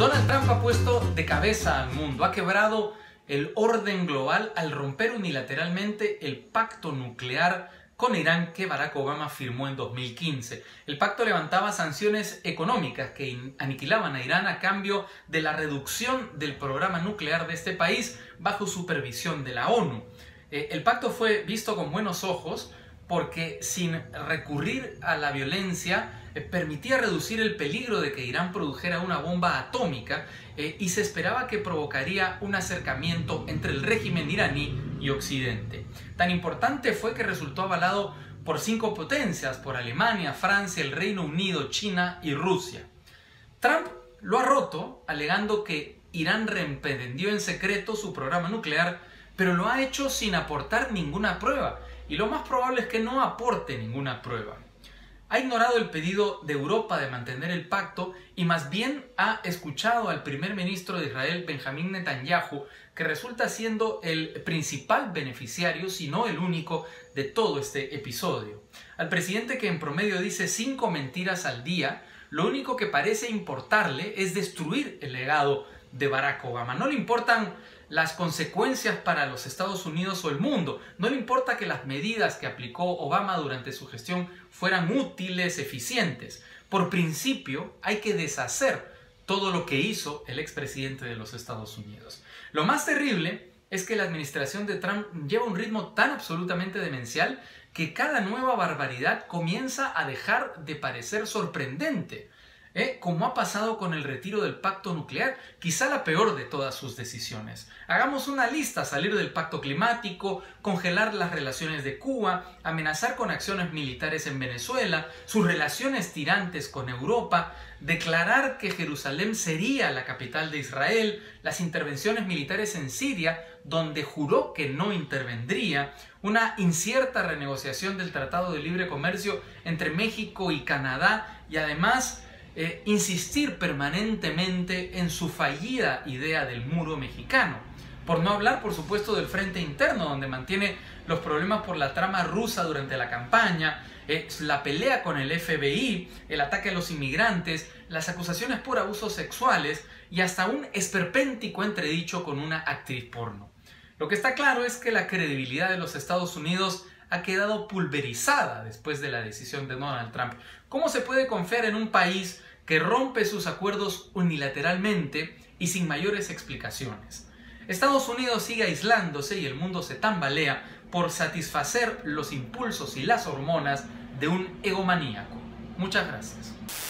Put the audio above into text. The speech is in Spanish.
Donald Trump ha puesto de cabeza al mundo, ha quebrado el orden global al romper unilateralmente el pacto nuclear con Irán que Barack Obama firmó en 2015. El pacto levantaba sanciones económicas que aniquilaban a Irán a cambio de la reducción del programa nuclear de este país bajo supervisión de la ONU. El pacto fue visto con buenos ojos porque sin recurrir a la violencia permitía reducir el peligro de que Irán produjera una bomba atómica y se esperaba que provocaría un acercamiento entre el régimen iraní y Occidente. Tan importante fue que resultó avalado por 5 potencias, por Alemania, Francia, el Reino Unido, China y Rusia. Trump lo ha roto alegando que Irán reemprendió en secreto su programa nuclear, pero lo ha hecho sin aportar ninguna prueba, y lo más probable es que no aporte ninguna prueba. Ha ignorado el pedido de Europa de mantener el pacto y más bien ha escuchado al primer ministro de Israel, Benjamín Netanyahu, que resulta siendo el principal beneficiario, si no el único, de todo este episodio. Al presidente que en promedio dice 5 mentiras al día, lo único que parece importarle es destruir el legado de Barack Obama. No le importan las consecuencias para los Estados Unidos o el mundo. No le importa que las medidas que aplicó Obama durante su gestión fueran útiles, eficientes. Por principio, hay que deshacer todo lo que hizo el expresidente de los Estados Unidos. Lo más terrible es que la administración de Trump lleva un ritmo tan absolutamente demencial que cada nueva barbaridad comienza a dejar de parecer sorprendente. Como ha pasado con el retiro del pacto nuclear, quizá la peor de todas sus decisiones. Hagamos una lista: salir del pacto climático, congelar las relaciones de Cuba, amenazar con acciones militares en Venezuela, sus relaciones tirantes con Europa, declarar que Jerusalén sería la capital de Israel, las intervenciones militares en Siria, donde juró que no intervendría, una incierta renegociación del Tratado de Libre Comercio entre México y Canadá y además insistir permanentemente en su fallida idea del muro mexicano. Por no hablar, por supuesto, del frente interno, donde mantiene los problemas por la trama rusa durante la campaña, la pelea con el FBI, el ataque a los inmigrantes, las acusaciones por abusos sexuales y hasta un esperpéntico entredicho con una actriz porno. Lo que está claro es que la credibilidad de los Estados Unidos ha quedado pulverizada después de la decisión de Donald Trump. ¿Cómo se puede confiar en un país que rompe sus acuerdos unilateralmente y sin mayores explicaciones? Estados Unidos sigue aislándose y el mundo se tambalea por satisfacer los impulsos y las hormonas de un egomaníaco. Muchas gracias.